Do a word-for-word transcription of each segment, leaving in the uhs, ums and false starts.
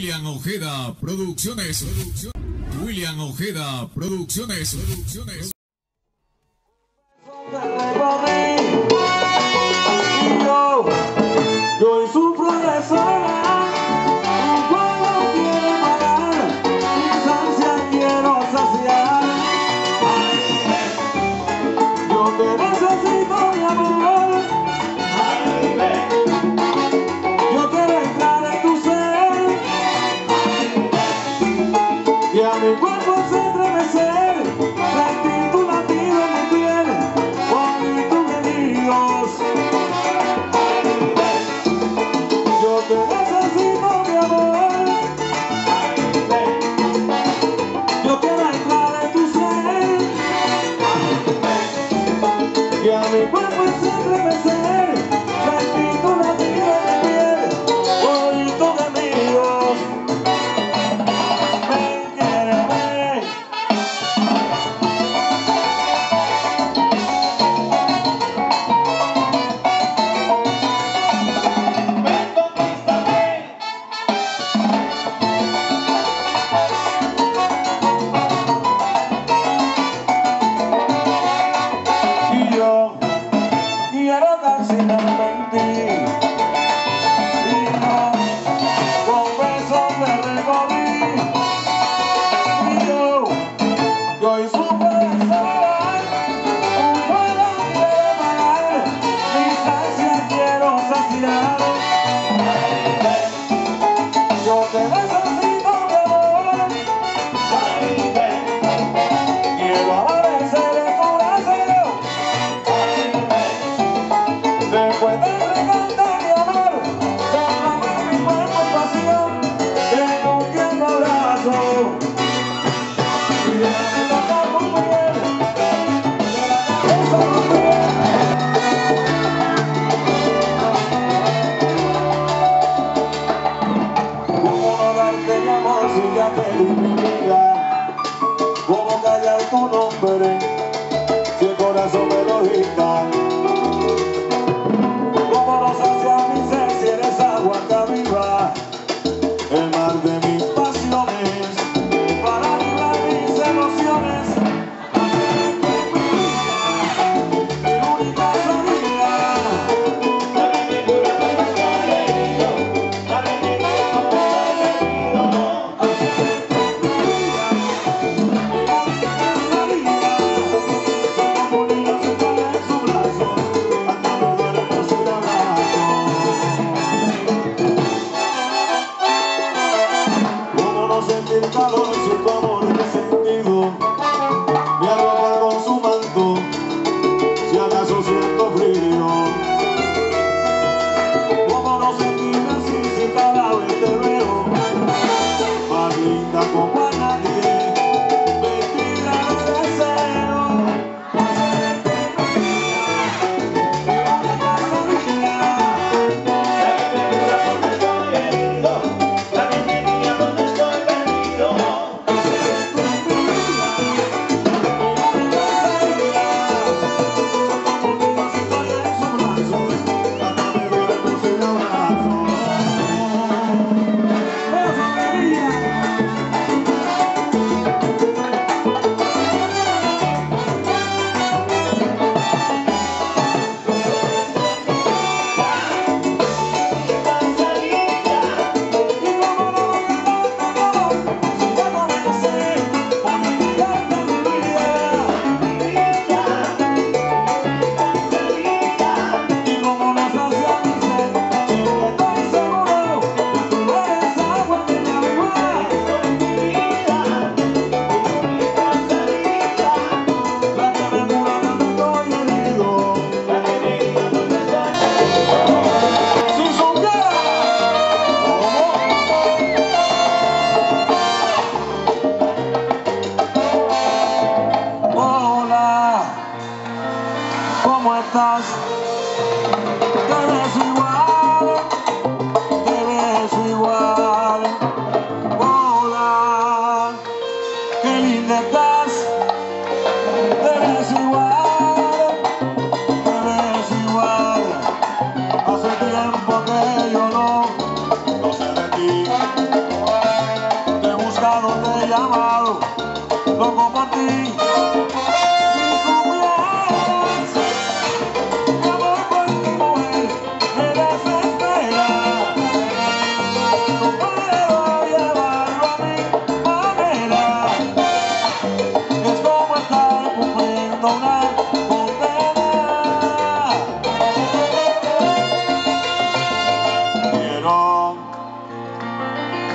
William Ojeda Producciones. Producción. William Ojeda Producciones. Producciones. Yo y su profesora, un pueblo quiere pagar, mis ansias quiero saciar. Yo te necesito, mi amor. Yo quiero entrar en tu ser y a mi cuerpo se estremecer, sentir tu latido en mi piel, oír tus gemidos. Yo te necesito, mi amor. Yo quiero entrar en tu ser y a mi cuerpo se estremecer, sentir tu latido en mi piel, oír tus gemidos. Ven, quiéreme. Ven, conquístame. Y yo quiero calcinarme en ti, y no con besos te recorrí. Y yo, yo y su profesora, un pueblo quiere pagar, mis ansias quiero saciar. Yo te necesito, mi amor. Quiero amanecer en tu deseo. Después de entregarte mi amor, derramar mi cuerpo en pasión, en un tierno abrazo. Y déjame tocar tu piel, de la cabeza a los pies. ¿Cómo no darte mi amor si ya te di mi vida? ¿Cómo callar tu nombre si el corazón me lo dicta? ¿Cómo no saciar mi ser si eres agua que viva el mar de mis pasiones? Para librar mis emociones, hacerte mía, mi única salida. Hacerte mía, somos bonitos y caen en sus brazos, hasta me duermo sin abrazo. ¿Cómo no sentir calor si tu amor me he sentido? Me arropa con su manto, si acaso siento frío. ¿Cómo no sentirme así si cada vez te veo más linda como a nadie? Vestida de deseo, hacerte mía, mi única salida. Hola, ¿cómo estás? Te ves igual, te ves igual. Hola, qué linda estás. Te ves igual, te ves igual. Hace tiempo que yo no, no sé de ti.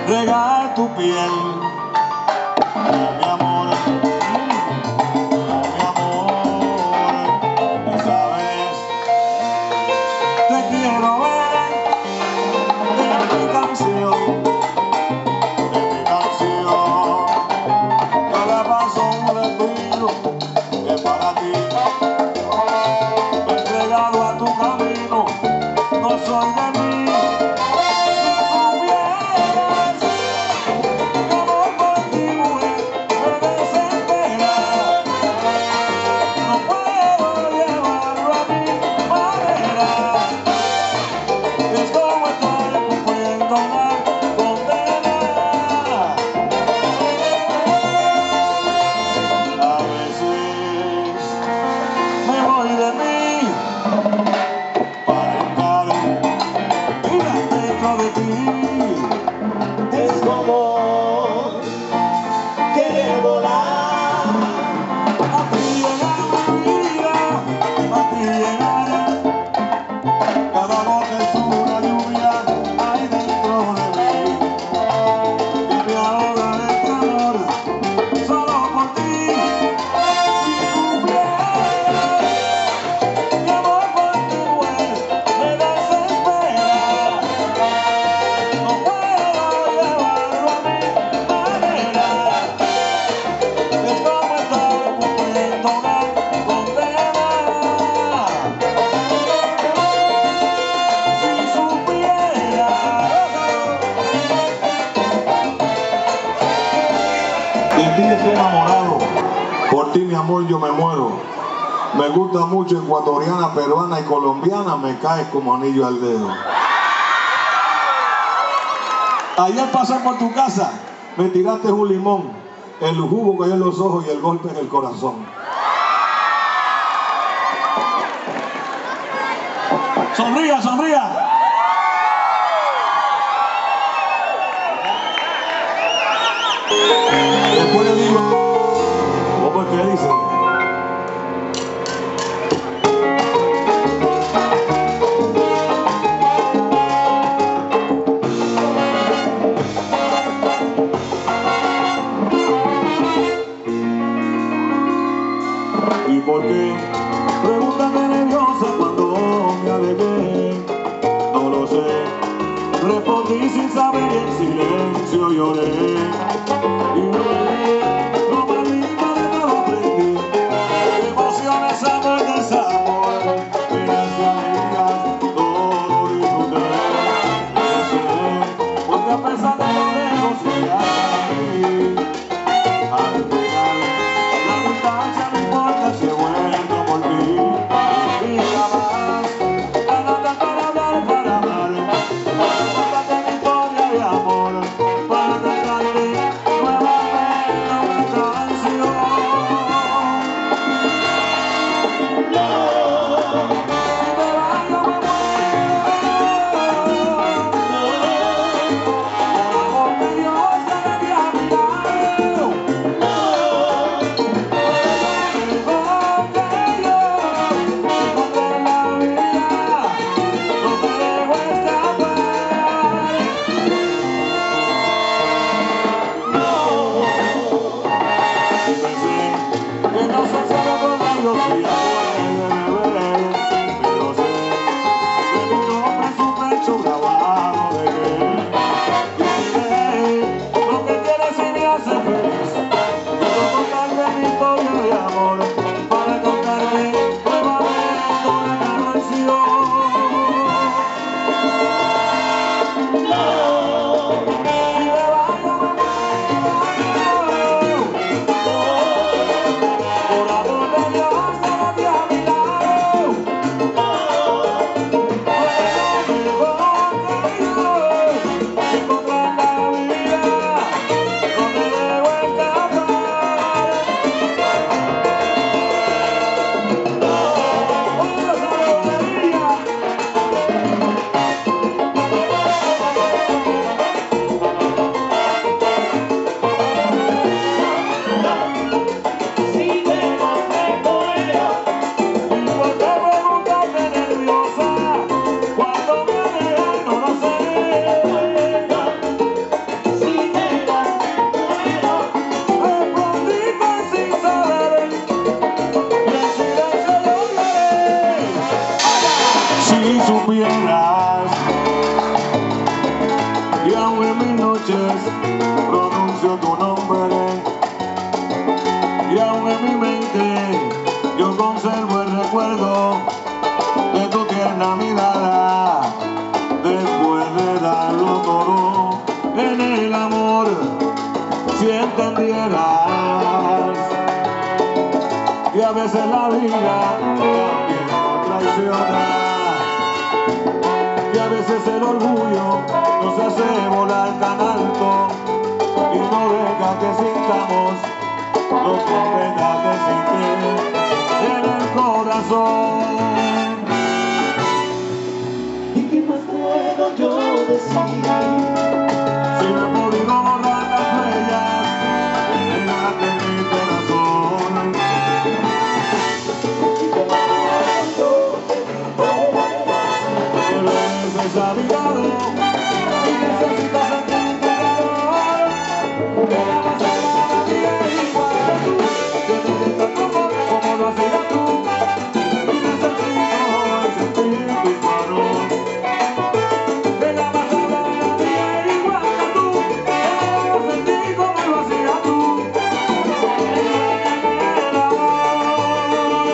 regar tu piel. Ay, mi amor, ay, mi amor, esa vez te quiero ver en mi canción, en mi canción. Cada paso un respiro que para ti entregado a tu camino. No soy de mí. Es como querer volar. A ti llegar mi vida, a ti llegar. Cada noche es una lluvia ahí dentro de mí. Y me ahoga este amor solo por ti. Si supieras mi amor por ti, pues me desespera. No puedo llevarlo a mi manera. Es como estar cumpliendo una condena. Si supiera. De ti estoy enamorado. Por ti, mi amor, yo me muero. Me gusta mucho ecuatoriana, peruana y colombiana. Me caes como anillo al dedo. Ayer pasé por tu casa, me tiraste un limón, el jugo cayó en los ojos y el golpe en el corazón. Sonría, sonría. Después le digo, ¿cómo es que dice? ¿Y por qué? Pregúntame nerviosa cuando me alegué. No lo sé. Respondí sin saber y en silencio lloré. Y lloré, lo más lindo de todo aprendí. Emociones, amor, desamor, penas y alegrías, todo disfruté. No sé, porque a pesar de lo lejos llegar a mí, al final la distancia no importa si he vuelto por mí. Y jamás gánate para hablar, para amar, para contarte mi historia de amor, para tratarte nuevamente. aún en mis noches pronuncio tu nombre, y aún en mi mente yo conservo el recuerdo de tu tierna mirada. Después de darlo todo en el amor, si entendieras que a veces la vida también nos traiciona, que a veces el orgullo nos hace volar tan alto y no deja que sintamos lo que en verdad te siente en el corazón. ¿Y qué más puedo yo decir? Si no he podido borrar las huellas de mi corazón. ¿Y qué más puedo Que veces ha mirado y necesitas sentir tu calor. Que la vas a dar a nadie igual que tú, que me dejas como, como lo hacías tú. Y necesito sentir tus manos. Que la vas a dar a nadie igual que tú, que me dejas sentir como lo hacías tú. El amor.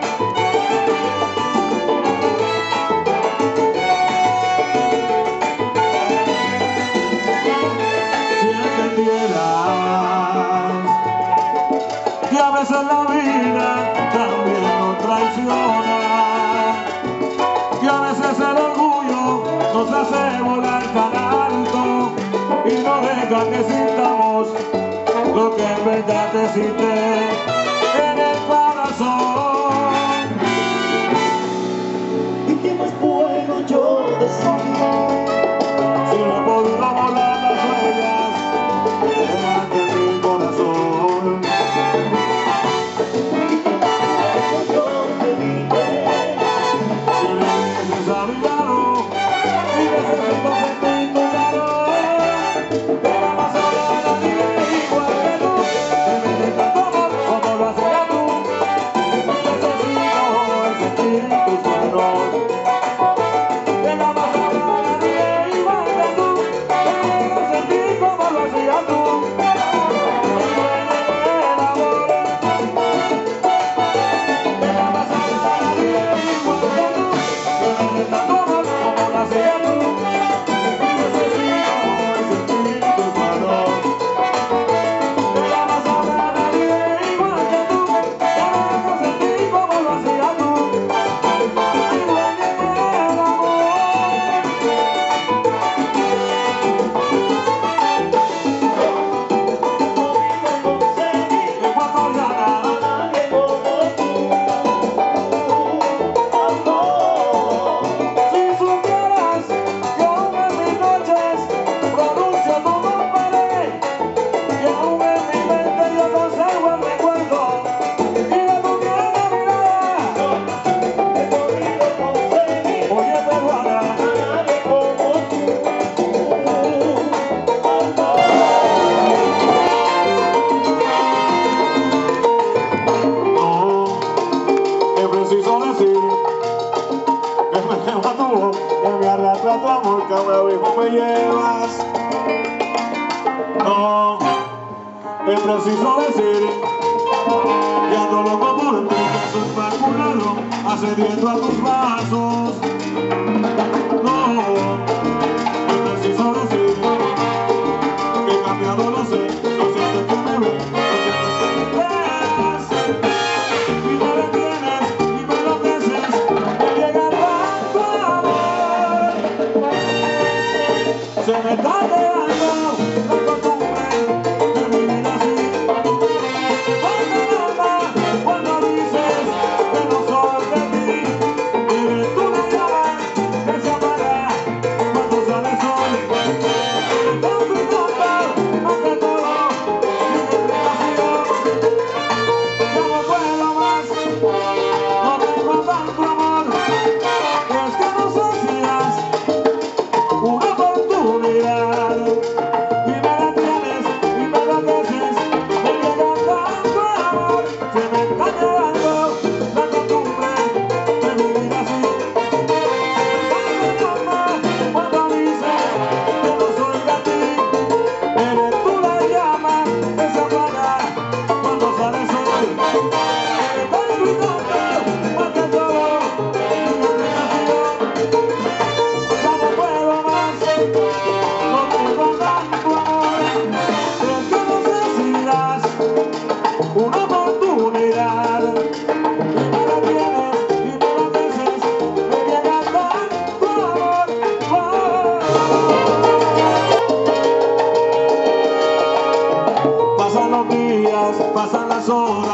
Si entendieras que a veces la vida también nos traiciona, que a veces el orgullo nos hace volar tan alto y no deja que sintamos lo que en verdad te siente en el corazón. ¿Y qué más puedo yo decir? Si no he podido borrar las huellas de mi corazón. ¿Y qué más puedo yo pedirte? Si me dices a mi lado y necesito sentir tu calor, que la vas a dar a nadie igual que tú, que me dejas como, como lo hacías tú. Necesito sentir tus manos. Que la vas a dar a nadie igual que tú, que me dejas sentir como lo hacías tú. El amor. Que la vas a dar a nadie igual que tú, que me dejas como, como lo hacías tú. Necesito sentir tus manos. Que la vas a dar a nadie igual que tú, que me dejas sentir como lo hacías tú. Y duele el amor. Ecuatoriana. Nadie como tú, amor. Si supieras que aún en mis noches pronuncio tu nombre, que aún en mi mente yo conservo el recuerdo y de tu tierna mirada. He podido conseguir Oye, peruana, a nadie como tú, amor. no es preciso decir que me lleva tu voz, que me arrastra tu amor, que me mismo me llevas. No es preciso decir que ando loco por ti, que soy vacunado, accediendo a tus brazos. No es preciso decir que he cambiado, lo sé, no sientes que me ves, no sientes que me veas. Y me detienes y me enloqueces, me llega tanto amor. Se me está quedando la costumbre de vivir así. Cuando nada, cuando dices que no soy de ti, eres tú la llama que se apaga cuando sale el sol. Tanto y tanto, más que todo, sin explicación. Ya no puedo más, no tengo tanto amor. Es que no sé si das una oportunidad y me detienes y me enloqueces. Me llega tanto amor, se me está quedando la costumbre de vivir así. Cuando llamas, cuando dices que no soy de ti, corazón.